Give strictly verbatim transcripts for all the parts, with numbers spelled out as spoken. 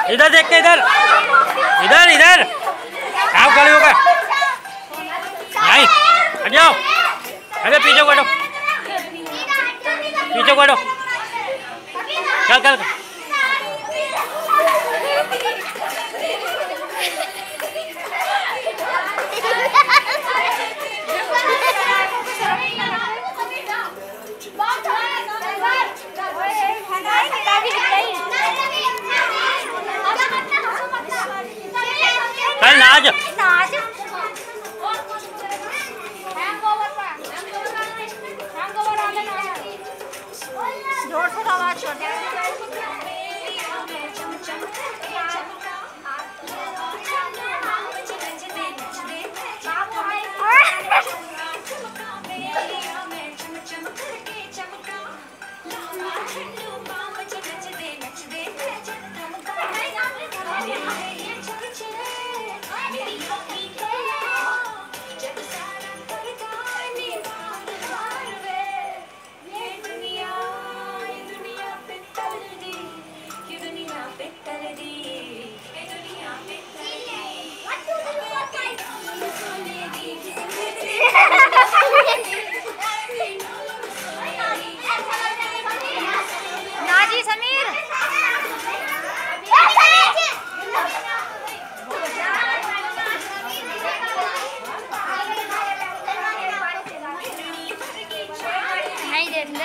इधर देख के इधर इधर इधर आप खड़े होकर नहीं हट जाओ। अरे पीछे बैठो पीछे बैठो चल चल चल नाच नाच जोर से आवाज छोड़ नाजी समीर नहीं देते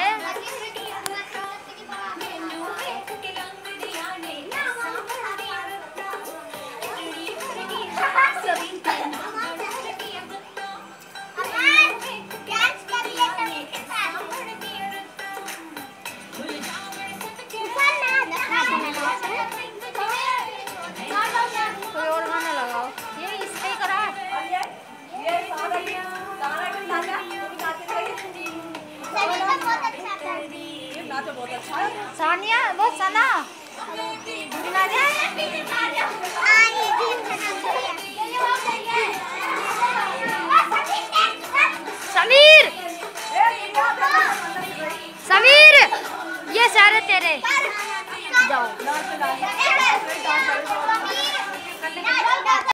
कोई और गाना लगाओ। ये इस पे ही करा सानिया वो सना समीर समीर ये सारे तेरे जाओ।